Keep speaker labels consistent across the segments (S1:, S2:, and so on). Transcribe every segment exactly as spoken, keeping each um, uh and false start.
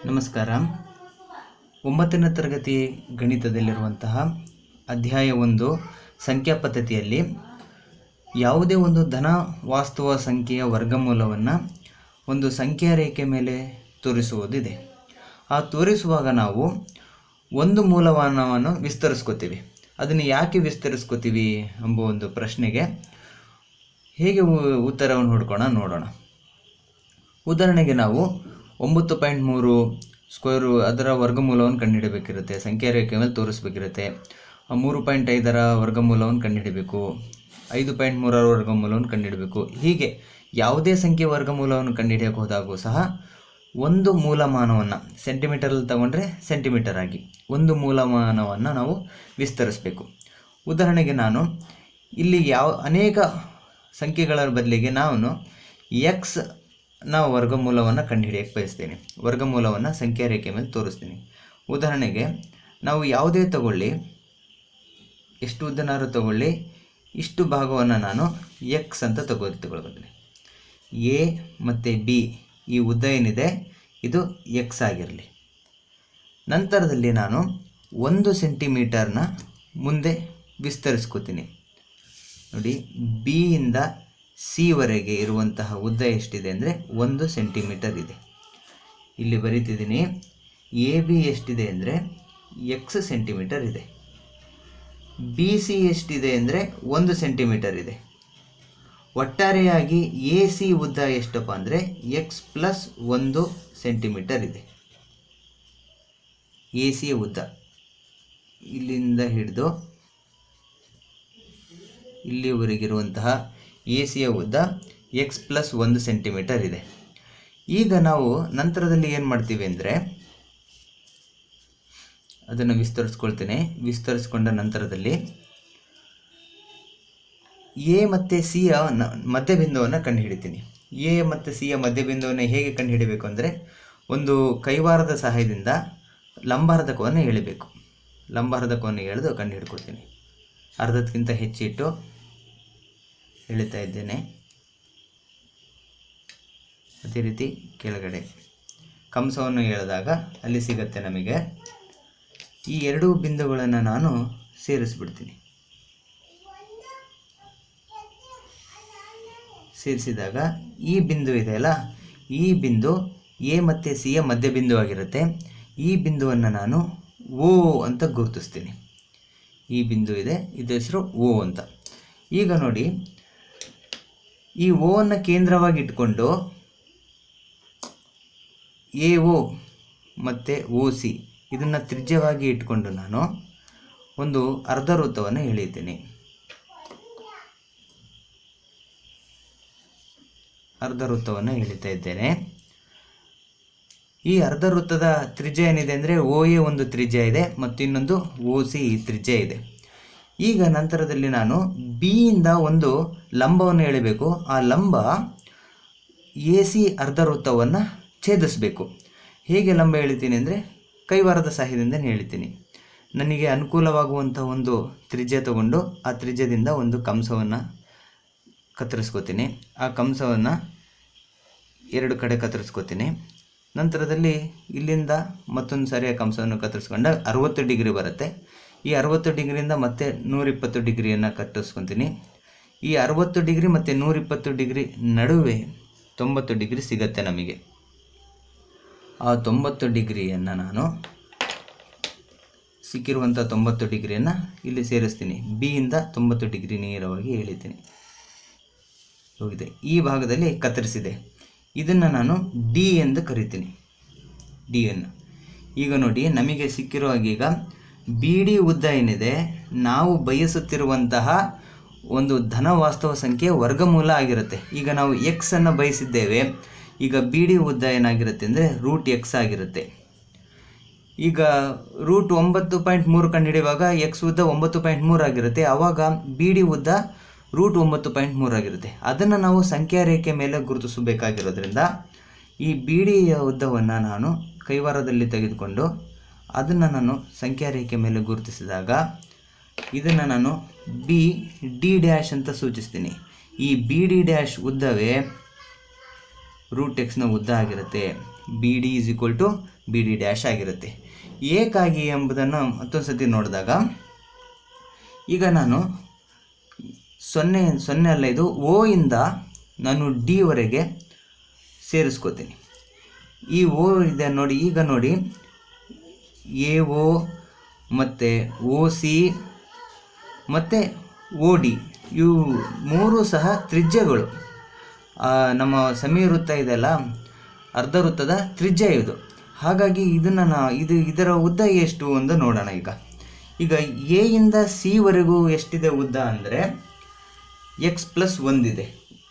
S1: ನಮಸ್ಕಾರ. ಒಂಬತ್ತನೇ ತರಗತಿ ಗಣಿತದಲ್ಲಿರುವಂತಹ ಅಧ್ಯಾಯ ಒಂದು ಸಂಖ್ಯಾ ಪದ್ಧತಿಯಲ್ಲಿ ಯಾವುದೇ ಒಂದು ಧನ ವಾಸ್ತವ ಸಂಖ್ಯೆಯ ವರ್ಗಮೂಲವನ್ನು ಒಂದು ಸಂಖ್ಯಾ ರೇಖೆ ಮೇಲೆ ತೋರಿಸುವುದಿದೆ. ಆ ತೋರಿಸುವಾಗ ನಾವು ಒಂದು ಮೂಲಮಾನವನ್ನು ವಿಸ್ತರಿಸ್ಕೋತೀವಿ. ಅದನ್ನು ಯಾಕೆ ವಿಸ್ತರಿಸ್ಕೋತೀವಿ ಎಂಬ ಒಂದು ಪ್ರಶ್ನೆಗೆ ಹೇಗೆ ಉತ್ತರವನ್ನು ಹುಡ್ಕೋಣ ನೋಡೋಣ. ಉದಾಹರಣೆಗೆ ನಾವು ಒಂಬತ್ತು ಪಾಯಿಂಟ್ ಮೂರು ಸ್ಕ್ವೇರು ಅದರ ವರ್ಗಮೂಲವನ್ನು ಕಂಡುಹಿಡಬೇಕಿರುತ್ತೆ. ಸಂಖ್ಯಾ ರೇಖೆ ಮೇಲೆ ತೋರಿಸ್ಬೇಕಿರುತ್ತೆ. ಮೂರು ಪಾಯಿಂಟ್ ಐದರ ವರ್ಗಮೂಲವನ್ನು ಕಂಡುಹಿಡಬೇಕು. ಐದು ಪಾಯಿಂಟ್ ಮೂರರ ವರ್ಗಮೂಲವನ್ನು ಕಂಡುಹಿಡಬೇಕು. ಹೀಗೆ ಯಾವುದೇ ಸಂಖ್ಯೆ ವರ್ಗಮೂಲವನ್ನು ಕಂಡುಹಿಡಿಯೋಕೆ ಹೋದಾಗೂ ಸಹ ಒಂದು ಮೂಲಮಾನವನ್ನು ಸೆಂಟಿಮೀಟರಲ್ಲಿ ತಗೊಂಡ್ರೆ ಸೆಂಟಿಮೀಟರ್ ಆಗಿ ಒಂದು ಮೂಲಮಾನವನ್ನು ನಾವು ವಿಸ್ತರಿಸಬೇಕು. ಉದಾಹರಣೆಗೆ ನಾನು ಇಲ್ಲಿ ಯಾವ ಅನೇಕ ಸಂಖ್ಯೆಗಳ ಬದಲಿಗೆ ನಾನು ಎಕ್ಸ್ ನಾವು ವರ್ಗಮೂಲವನ್ನು ಕಂಡುಹಿಡಿಯಕ್ಕೆ ಬಯಸ್ತೀನಿ. ವರ್ಗಮೂಲವನ್ನು ಸಂಖ್ಯಾ ರೇಖೆ ಮೇಲೆ ತೋರಿಸ್ತೀನಿ. ಉದಾಹರಣೆಗೆ ನಾವು ಯಾವುದೇ ತಗೊಳ್ಳಿ, ಎಷ್ಟು ಉದ್ದನಾರು ತಗೊಳ್ಳಿ, ಇಷ್ಟು ಭಾಗವನ್ನು ನಾನು ಎಕ್ಸ್ ಅಂತ ತಗೋ ತಗೊಳ್ತೀನಿ. ಎ ಮತ್ತು ಬಿ ಈ ಉದ್ದ ಏನಿದೆ ಇದು ಎಕ್ಸ್ ಆಗಿರಲಿ. ನಂತರದಲ್ಲಿ ನಾನು ಒಂದು ಸೆಂಟಿಮೀಟರ್ನ ಮುಂದೆ ವಿಸ್ತರಿಸ್ಕೋತೀನಿ. ನೋಡಿ, ಬಿ ಇಂದ ಸಿವರೆಗೆ ಇರುವಂತಹ ಉದ್ದ ಎಷ್ಟಿದೆ ಅಂದರೆ ಒಂದು ಸೆಂಟಿಮೀಟರ್ ಇದೆ. ಇಲ್ಲಿ ಬರೀತಿದ್ದೀನಿ. ಎ ಬಿ ಎಷ್ಟಿದೆ ಅಂದರೆ ಎಕ್ಸ್ ಸೆಂಟಿಮೀಟರ್ ಇದೆ. ಬಿ ಸಿ ಎಷ್ಟಿದೆ ಅಂದರೆ ಒಂದು ಸೆಂಟಿಮೀಟರ್ ಇದೆ. ಒಟ್ಟಾರೆಯಾಗಿ ಎ ಸಿ ಉದ್ದ ಎಷ್ಟಪ್ಪ ಅಂದರೆ ಎಕ್ಸ್ ಪ್ಲಸ್ ಒಂದು ಸೆಂಟಿಮೀಟರ್ ಇದೆ. ಎ ಸಿ ಉದ್ದ ಇಲ್ಲಿಂದ ಹಿಡಿದು ಇಲ್ಲಿವರೆಗಿರುವಂತಹ ಎ ಸಿಯ ಉದ್ದ ಎಕ್ಸ್ ಪ್ಲಸ್ ಒಂದು ಸೆಂಟಿಮೀಟರ್ ಇದೆ. ಈಗ ನಾವು ನಂತರದಲ್ಲಿ ಏನು ಮಾಡ್ತೀವಿ ಅಂದರೆ ಅದನ್ನು ವಿಸ್ತರಿಸ್ಕೊಳ್ತೇನೆ. ವಿಸ್ತರಿಸ್ಕೊಂಡ ನಂತರದಲ್ಲಿ ಎ ಮತ್ತು ಸಿಯ ಮಧ್ಯಬಿಂದುವನ್ನು ಕಂಡುಹಿಡಿತೀನಿ. ಎ ಮತ್ತು ಸಿಯ ಮಧ್ಯಬಿಂದುವನ್ನು ಹೇಗೆ ಕಂಡುಹಿಡಬೇಕು ಅಂದರೆ ಒಂದು ಕೈವಾರದ ಸಹಾಯದಿಂದ ಲಂಬಾರ್ಧಕವನ್ನು ಎಳಿಬೇಕು. ಲಂಬಾರ್ಧಕವನ್ನು ಎಳೆದು ಕಂಡುಹಿಡ್ಕೊಳ್ತೀನಿ. ಅರ್ಧಕ್ಕಿಂತ ಹೆಚ್ಚಿಟ್ಟು ಎಳಿತಾ ಇದ್ದೇನೆ. ಅದೇ ರೀತಿ ಕೆಳಗಡೆ ಕಂಸವನ್ನು ಎಳೆದಾಗ ಅಲ್ಲಿ ಸಿಗುತ್ತೆ ನಮಗೆ. ಈ ಎರಡೂ ಬಿಂದುಗಳನ್ನು ನಾನು ಸೇರಿಸ್ಬಿಡ್ತೀನಿ. ಸೇರಿಸಿದಾಗ ಈ ಬಿಂದು ಇದೆಯಲ್ಲ, ಈ ಬಿಂದು ಎ ಮತ್ತು ಸಿಯ ಮಧ್ಯಬಿಂದು ಆಗಿರುತ್ತೆ. ಈ ಬಿಂದುವನ್ನು ನಾನು ಓ ಅಂತ ಗುರುತಿಸ್ತೀನಿ. ಈ ಬಿಂದು ಇದೆ, ಇದು ಹೆಸರು ಓ ಅಂತ. ಈಗ ನೋಡಿ, ಈ ಓ ಅನ್ನು ಕೇಂದ್ರವಾಗಿ ಇಟ್ಕೊಂಡು ಎ ಓ ಮತ್ತು ಓ ಸಿ ಇದನ್ನು ತ್ರಿಜ್ಯವಾಗಿ ಇಟ್ಕೊಂಡು ನಾನು ಒಂದು ಅರ್ಧ ವೃತ್ತವನ್ನು ಎಳೀತೀನಿ. ಅರ್ಧ ವೃತ್ತವನ್ನು ಎಳಿತಾ ಇದ್ದೇನೆ. ಈ ಅರ್ಧ ವೃತ್ತದ ತ್ರಿಜ್ಯ ಏನಿದೆ ಅಂದರೆ ಓ ಎ ಒಂದು ತ್ರಿಜ್ಯ ಇದೆ ಮತ್ತು ಇನ್ನೊಂದು ಓ ಸಿ ತ್ರಿಜ್ಯ ಇದೆ. ಈಗ ನಂತರದಲ್ಲಿ ನಾನು ಬಿ ಇಂದ ಒಂದು ಲಂಬವನ್ನು ಎಳಿಬೇಕು. ಆ ಲಂಬ ಎ ಸಿ ಅರ್ಧ ವೃತ್ತವನ್ನು ಛೇದಿಸಬೇಕು. ಹೇಗೆ ಲಂಬ ಎಳಿತೀನಿ ಅಂದರೆ ಕೈವಾರದ ಸಹಾಯದಿಂದ ಎಳಿತೀನಿ. ನನಗೆ ಅನುಕೂಲವಾಗುವಂಥ ಒಂದು ತ್ರಿಜ್ಯ ತಗೊಂಡು ಆ ತ್ರಿಜ್ಯದಿಂದ ಒಂದು ಕಂಸವನ್ನು ಕತ್ತರಿಸ್ಕೋತೀನಿ. ಆ ಕಂಸವನ್ನು ಎರಡು ಕಡೆ ಕತ್ತರಿಸ್ಕೋತೀನಿ. ನಂತರದಲ್ಲಿ ಇಲ್ಲಿಂದ ಮತ್ತೊಂದು ಸಾರಿ ಆ ಕಂಸವನ್ನು ಕತ್ತರಿಸ್ಕೊಂಡಾಗ ಅರುವತ್ತು ಡಿಗ್ರಿ ಬರುತ್ತೆ. ಈ ಅರುವತ್ತು ಡಿಗ್ರಿಯಿಂದ ಮತ್ತೆ ನೂರಿಪ್ಪತ್ತು ಡಿಗ್ರಿಯನ್ನು ಕತ್ತರಿಸ್ಕೊತೀನಿ. ಈ ಅರುವತ್ತು ಡಿಗ್ರಿ ಮತ್ತು ನೂರಿಪ್ಪತ್ತು ಡಿಗ್ರಿ ನಡುವೆ ತೊಂಬತ್ತು ಡಿಗ್ರಿ ಸಿಗುತ್ತೆ ನಮಗೆ. ಆ ತೊಂಬತ್ತು ಡಿಗ್ರಿಯನ್ನು ನಾನು ಸಿಕ್ಕಿರುವಂಥ ತೊಂಬತ್ತು ಡಿಗ್ರಿಯನ್ನು ಇಲ್ಲಿ ಸೇರಿಸ್ತೀನಿ. ಬಿ ಇಂದ ತೊಂಬತ್ತು ಡಿಗ್ರಿ ನೇರವಾಗಿ ಎಳಿತೀನಿ. ಹೋಗಿದೆ. ಈ ಭಾಗದಲ್ಲಿ ಕತ್ತರಿಸಿದೆ. ಇದನ್ನು ನಾನು ಡಿ ಎಂದು ಕರಿತೀನಿ. ಡಿಯನ್ನು ಈಗ ನೋಡಿ, ನಮಗೆ ಸಿಕ್ಕಿರೋ ಈಗ ಬಿ ಡಿ ಉದ್ದ ಏನಿದೆ ನಾವು ಬಯಸುತ್ತಿರುವಂತಹ ಒಂದು ಧನ ವಾಸ್ತವ ಸಂಖ್ಯೆ ವರ್ಗಮೂಲ ಆಗಿರುತ್ತೆ. ಈಗ ನಾವು ಎಕ್ಸ್ ಅನ್ನು ಬಯಸಿದ್ದೇವೆ. ಈಗ ಬಿ ಡಿ ಉದ್ದ ಏನಾಗಿರುತ್ತೆ ಅಂದರೆ ರೂಟ್ ಎಕ್ಸ್ ಆಗಿರುತ್ತೆ. ಈಗ ರೂಟ್ ಒಂಬತ್ತು ಪಾಯಿಂಟ್ ಮೂರು ಕಂಡುಹಿಡಿಯುವಾಗ ಎಕ್ಸ್ ಉದ್ದ ಒಂಬತ್ತು ಪಾಯಿಂಟ್ ಮೂರು ಆಗಿರುತ್ತೆ. ಆವಾಗ ಬಿ ಡಿ ಉದ್ದ ರೂಟ್ ಒಂಬತ್ತು ಪಾಯಿಂಟ್ ಮೂರು ಆಗಿರುತ್ತೆ. ಅದನ್ನು ನಾವು ಸಂಖ್ಯಾ ರೇಖೆ ಮೇಲೆ ಗುರುತಿಸಬೇಕಾಗಿರೋದ್ರಿಂದ ಈ ಬಿ ಡಿಯ ಉದ್ದವನ್ನು ನಾನು ಕೈವಾರದಲ್ಲಿ ತೆಗೆದುಕೊಂಡು ಅದನ್ನು ನಾನು ಸಂಖ್ಯಾ ರೇಖೆ ಮೇಲೆ ಗುರುತಿಸಿದಾಗ ಇದನ್ನು ನಾನು ಬಿ ಡಿ ಡ್ಯಾಶ್ ಅಂತ ಸೂಚಿಸ್ತೀನಿ. ಈ ಬಿ ಡಿ ಡ್ಯಾಶ್ ಉದ್ದವೇ ರೂಟ್ ಎಕ್ಸ್ನ ಉದ್ದ ಆಗಿರುತ್ತೆ. B D is equal to B D dash ಆಗಿರುತ್ತೆ. ಏಕಾಗಿ ಎಂಬುದನ್ನು ಮತ್ತೊಂದು ಸತಿ ನೋಡಿದಾಗ ಈಗ ನಾನು ಸೊನ್ನೆ ಸೊನ್ನೆ ಅಲ್ಲ, ಇದು ಓ ಇಂದ ನಾನು ಡಿವರೆಗೆ ಸೇರಿಸ್ಕೋತೀನಿ. ಈ ಓ ಇದೆ ನೋಡಿ, ಈಗ ನೋಡಿ ಎ ಓ ಮತ್ತು ಓ ಸಿ ಮತ್ತು ಓ ಡಿ ಇವು ಮೂರು ಸಹ ತ್ರಿಜ್ಯಗಳು. ನಮ್ಮ ಸಮೀವೃತ್ತ ಇದೆಲ್ಲ ಅರ್ಧ ವೃತ್ತದ ತ್ರಿಜ್ಯ ಇದು. ಹಾಗಾಗಿ ಇದನ್ನು ನಾ ಇದು ಇದರ ಉದ್ದ ಎಷ್ಟು ಅಂತ ನೋಡೋಣ. ಈಗ ಈಗ ಎ ಇಂದ ಸಿವರೆಗೂ ಎಷ್ಟಿದೆ ಉದ್ದ ಅಂದರೆ ಎಕ್ಸ್ ಪ್ಲಸ್ ಒಂದಿದೆ.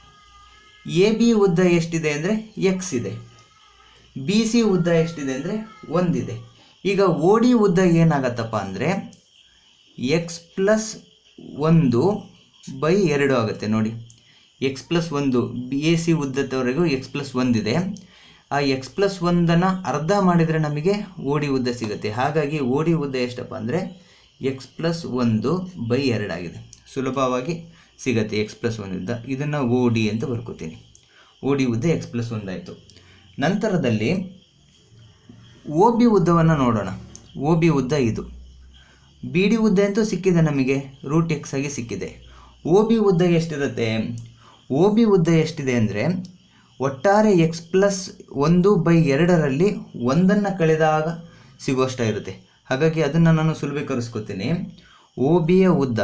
S1: ಎ ಬಿ ಉದ್ದ ಎಷ್ಟಿದೆ ಅಂದರೆ ಎಕ್ಸ್ ಇದೆ. ಬಿ ಸಿ ಉದ್ದ ಎಷ್ಟಿದೆ ಅಂದರೆ ಒಂದಿದೆ. ಈಗ ಓ ಡಿ ಉದ್ದ ಏನಾಗತ್ತಪ್ಪ ಅಂದರೆ ಎಕ್ಸ್ ಪ್ಲಸ್ ಒಂದು ಬೈ ಎರಡು ಆಗುತ್ತೆ. ನೋಡಿ, ಎಕ್ಸ್ ಪ್ಲಸ್ ಒಂದು ಬಿ ಎ ಸಿ ಉದ್ದದವರೆಗೂ ಎಕ್ಸ್ ಪ್ಲಸ್ ಒಂದಿದೆ. ಆ ಎಕ್ಸ್ ಪ್ಲಸ್ ಒಂದನ್ನು ಅರ್ಧ ಮಾಡಿದರೆ ನಮಗೆ ಓ ಡಿ ಉದ್ದ ಸಿಗುತ್ತೆ. ಹಾಗಾಗಿ ಓ ಡಿ ಉದ್ದ ಎಷ್ಟಪ್ಪ ಅಂದರೆ ಎಕ್ಸ್ ಪ್ಲಸ್ ಒಂದು ಬೈ ಎರಡಾಗಿದೆ. ಸುಲಭವಾಗಿ ಸಿಗುತ್ತೆ ಎಕ್ಸ್ ಪ್ಲಸ್ ಒಂದು ಉದ್ದ. ಇದನ್ನು ಓ ಡಿ ಅಂತ ಬರ್ಕೋತೀನಿ. ಓ ಡಿ ಉದ್ದ ಎಕ್ಸ್ ಪ್ಲಸ್ ಒಂದಾಯಿತು. ನಂತರದಲ್ಲಿ ಓ ಬಿ ಉದ್ದವನ್ನು ನೋಡೋಣ. ಓ ಬಿ ಉದ್ದ ಇದು. ಬಿ ಡಿ ಉದ್ದ ಅಂತೂ ಸಿಕ್ಕಿದೆ ನಮಗೆ, ರೂಟ್ ಎಕ್ಸ್ ಆಗಿ ಸಿಕ್ಕಿದೆ. ಓ ಬಿ ಉದ್ದ ಎಷ್ಟಿರುತ್ತೆ? ಓ ಬಿ ಉದ್ದ ಎಷ್ಟಿದೆ ಅಂದರೆ ಒಟ್ಟಾರೆ ಎಕ್ಸ್ ಪ್ಲಸ್ ಒಂದು ಬೈ ಎರಡರಲ್ಲಿ ಒಂದನ್ನು ಕಳೆದಾಗ ಸಿಗುವಷ್ಟಾಗಿರುತ್ತೆ. ಹಾಗಾಗಿ ಅದನ್ನು ನಾನು ಸುಲಭೀಕರಿಸ್ಕೊತೀನಿ. ಓ ಬಿಯ ಉದ್ದ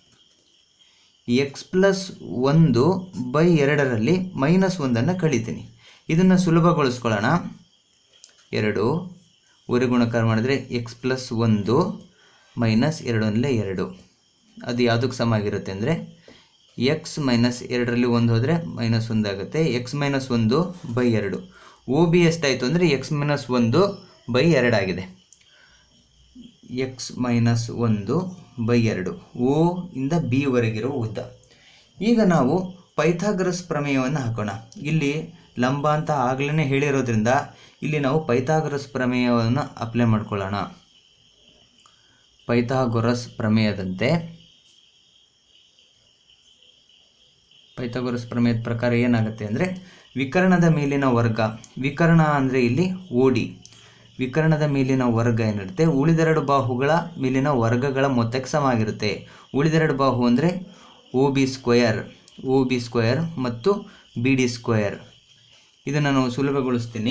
S1: ಎಕ್ಸ್ ಪ್ಲಸ್ ಒಂದು ಬೈ ಎರಡರಲ್ಲಿ ಮೈನಸ್ ಒಂದನ್ನು ಕಳಿತೀನಿ. ಇದನ್ನು ಸುಲಭಗೊಳಿಸ್ಕೊಳ್ಳೋಣ. ಎರಡು ಊರಿ ಗುಣಕಾರ ಮಾಡಿದರೆ ಎಕ್ಸ್ ಪ್ಲಸ್ ಒಂದು ಮೈನಸ್ ಎರಡು ಒಂದಲೇ ಎರಡು. ಅದು ಯಾವುದಕ್ಕೆ ಸಮ ಆಗಿರುತ್ತೆ ಅಂದರೆ ಎಕ್ಸ್ ಮೈನಸ್ ಎರಡರಲ್ಲಿ ಒಂದು ಹೋದರೆ ಮೈನಸ್ ಒಂದು ಆಗುತ್ತೆ. ಎಕ್ಸ್ ಮೈನಸ್ ಒಂದು ಬೈ ಎರಡು. ಓ ಬಿ ಎಷ್ಟಾಯಿತು ಅಂದರೆ ಎಕ್ಸ್ ಮೈನಸ್ ಒಂದು ಬೈ ಎರಡಾಗಿದೆ. ಎಕ್ಸ್ ಮೈನಸ್ ಒಂದು ಬೈ ಎರಡು ಓ ಇಂದ ಬಿ ವರೆಗಿರೋ ಉದ್ದ. ಈಗ ನಾವು ಪೈಥಾಗರಸ್ ಪ್ರಮೇಯವನ್ನು ಹಾಕೋಣ. ಇಲ್ಲಿ ಲಂಬ ಅಂತ ಆಗಲೇ ಹೇಳಿರೋದ್ರಿಂದ ಇಲ್ಲಿ ನಾವು ಪೈಥಾಗರಸ್ ಪ್ರಮೇಯವನ್ನು ಅಪ್ಲೈ ಮಾಡ್ಕೊಳ್ಳೋಣ. ಪೈಥಾಗೊರಸ್ ಪ್ರಮೇಯದಂತೆ ಪೈಥಾಗೊರಸ್ ಪ್ರಮೇಯದ ಪ್ರಕಾರ ಏನಾಗುತ್ತೆ ಅಂದರೆ ವಿಕರ್ಣದ ಮೇಲಿನ ವರ್ಗ, ವಿಕರ್ಣ ಅಂದರೆ ಇಲ್ಲಿ ಓ ಡಿ, ವಿಕರ್ಣದ ಮೇಲಿನ ವರ್ಗ ಏನಿರುತ್ತೆ ಉಳಿದೆರಡು ಬಾಹುಗಳ ಮೇಲಿನ ವರ್ಗಗಳ ಮೊತ್ತಕ್ಕೆ ಸಮ ಆಗಿರುತ್ತೆ. ಉಳಿದೆರಡು ಬಾಹು ಅಂದರೆ O B square, O B square ಮತ್ತು ಬಿ ಡಿ ಸ್ಕ್ವಯರ್. ಇದನ್ನು ನಾನು ಸುಲಭಗೊಳಿಸ್ತೀನಿ.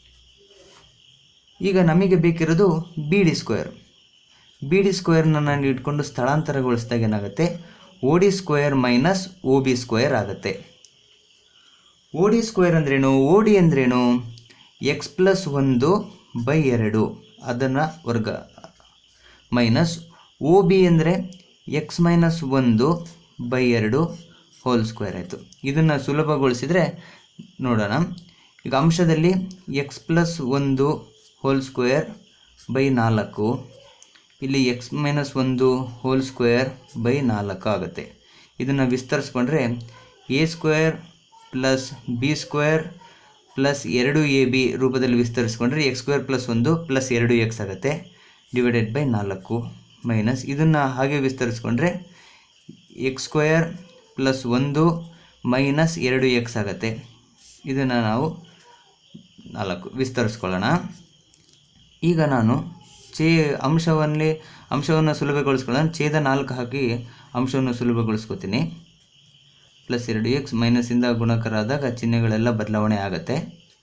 S1: ಈಗ ನಮಗೆ ಬೇಕಿರೋದು B D square. B D ಸ್ಕ್ವೇರ್ನ ನಾನು ಇಟ್ಕೊಂಡು ಸ್ಥಳಾಂತರಗೊಳಿಸಿದಾಗ ಏನಾಗುತ್ತೆ O D square minus O B square ಆಗುತ್ತೆ. ಓ ಡಿ ಸ್ಕ್ವೇರ್ ಅಂದ್ರೇನು? ಓ ಡಿ ಅಂದ್ರೇನು? ಎಕ್ಸ್ ಪ್ಲಸ್ ಒಂದು ಬೈ ಎರಡು ಅದನ್ನು ವರ್ಗ ಮೈನಸ್ ಓ ಬಿ ಅಂದರೆ ಎಕ್ಸ್ ಮೈನಸ್ ಒಂದು ಬೈ ಎರಡು ಹೋಲ್ ಸ್ಕ್ವೇರ್ ಆಯಿತು. ಇದನ್ನು ಸುಲಭಗೊಳಿಸಿದರೆ ನೋಡೋಣ. ಈಗ ಅಂಶದಲ್ಲಿ ಎಕ್ಸ್ ಪ್ಲಸ್ ಒಂದು ಹೋಲ್ ಸ್ಕ್ವೇರ್ ಬೈ ನಾಲ್ಕು, ಇಲ್ಲಿ ಎಕ್ಸ್ ಮೈನಸ್ ಒಂದು ಹೋಲ್ ಸ್ಕ್ವೇರ್ ಬೈ ನಾಲ್ಕು ಆಗುತ್ತೆ. ಇದನ್ನು ವಿಸ್ತರಿಸ್ಕೊಂಡ್ರೆ A square plus B square plus ಎರಡು ಎ ಬಿ ರೂಪದಲ್ಲಿ ವಿಸ್ತರಿಸ್ಕೊಂಡ್ರೆ ಎಕ್ಸ್ ಸ್ಕ್ವೇರ್ ಪ್ಲಸ್ ಒಂದು ಪ್ಲಸ್ ಎರಡು ಎಕ್ಸ್ ಆಗುತ್ತೆ ಡಿವೈಡೆಡ್ ಬೈ ನಾಲ್ಕು ಮೈನಸ್ ಇದನ್ನು ಹಾಗೆ ವಿಸ್ತರಿಸ್ಕೊಂಡ್ರೆ ಎಕ್ಸ್ ಸ್ಕ್ವೇರ್ ಪ್ಲಸ್ ಒಂದು ಮೈನಸ್ ಎರಡು ಎಕ್ಸ್ ಆಗುತ್ತೆ. ಇದನ್ನು ನಾವು ನಾಲ್ಕು ವಿಸ್ತರಿಸ್ಕೊಳ್ಳೋಣ. ಈಗ ನಾನು ಚೇ ಅಂಶವನ್ನೇ ಅಂಶವನ್ನು ಸುಲಭಗೊಳಿಸ್ಕೊಳ್ಳೋಣ. ಛೇದ ನಾಲ್ಕು ಹಾಕಿ ಅಂಶವನ್ನು ಸುಲಭಗೊಳಿಸ್ಕೊತೀನಿ. ಪ್ಲಸ್ ಎರಡು ಎಕ್ಸ್ ಮೈನಸ್ಸಿಂದ ಗುಣಾಕಾರ ಆದಾಗ ಚಿಹ್ನೆಗಳೆಲ್ಲ ಬದಲಾವಣೆ ಆಗುತ್ತೆ.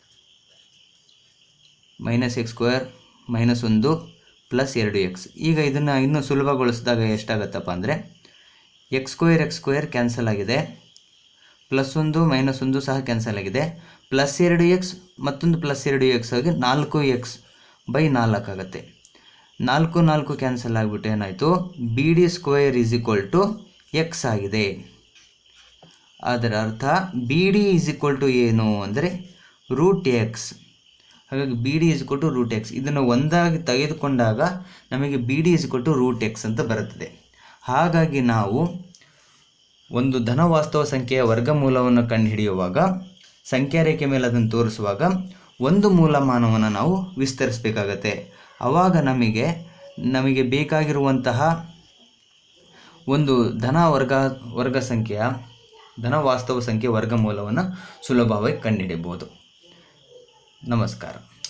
S1: ಮೈನಸ್ ಎಕ್ಸ್ ಸ್ಕ್ವೇರ್ ಮೈನಸ್ ಒಂದು ಪ್ಲಸ್ ಎರಡು ಎಕ್ಸ್. ಈಗ ಇದನ್ನು ಇನ್ನೂ ಸುಲಭಗೊಳಿಸಿದಾಗ ಎಷ್ಟಾಗುತ್ತಪ್ಪ ಅಂದರೆ X square X square cancel ಆಗಿದೆ, ಪ್ಲಸ್ ಒಂದು ಮೈನಸ್ ಒಂದು ಸಹ ಕ್ಯಾನ್ಸಲ್ ಆಗಿದೆ, ಪ್ಲಸ್ ಎರಡು ಎಕ್ಸ್ ಮತ್ತೊಂದು ಪ್ಲಸ್ ಎರಡು ಎಕ್ಸ್ ಆಗಿ ನಾಲ್ಕು ಎಕ್ಸ್ ಬೈ ನಾಲ್ಕು ಆಗುತ್ತೆ. ನಾಲ್ಕು ನಾಲ್ಕು ಕ್ಯಾನ್ಸಲ್ ಆಗಿಬಿಟ್ಟು ಏನಾಯಿತು B D square is equal to X ಆಗಿದೆ. ಅದರ ಅರ್ಥ B D is equal to ಏನು ಅಂದರೆ ರೂಟ್ ಎಕ್ಸ್. ಹಾಗಾಗಿ B D is equal to root X. ಇದನ್ನು ಒಂದಾಗಿ ತೆಗೆದುಕೊಂಡಾಗ ನಮಗೆ B D is equal to root X ಅಂತ ಬರುತ್ತದೆ. ಹಾಗಾಗಿ ನಾವು ಒಂದು ಧನವಾಸ್ತವ ಸಂಖ್ಯೆಯ ವರ್ಗಮೂಲವನ್ನು ಕಂಡುಹಿಡಿಯುವಾಗ ಸಂಖ್ಯಾ ರೇಖೆ ಮೇಲೆ ಅದನ್ನು ತೋರಿಸುವಾಗ ಒಂದು ಮೂಲಮಾನವನ್ನು ನಾವು ವಿಸ್ತರಿಸಬೇಕಾಗತ್ತೆ. ಆವಾಗ ನಮಗೆ ನಮಗೆ ಬೇಕಾಗಿರುವಂತಹ ಒಂದು ಧನ ವರ್ಗ ವರ್ಗ ಸಂಖ್ಯೆಯ ಧನ ವಾಸ್ತವ ಸಂಖ್ಯೆ ವರ್ಗಮೂಲವನ್ನು ಸುಲಭವಾಗಿ ಕಂಡುಹಿಡಿಯಬಹುದು. ನಮಸ್ಕಾರ.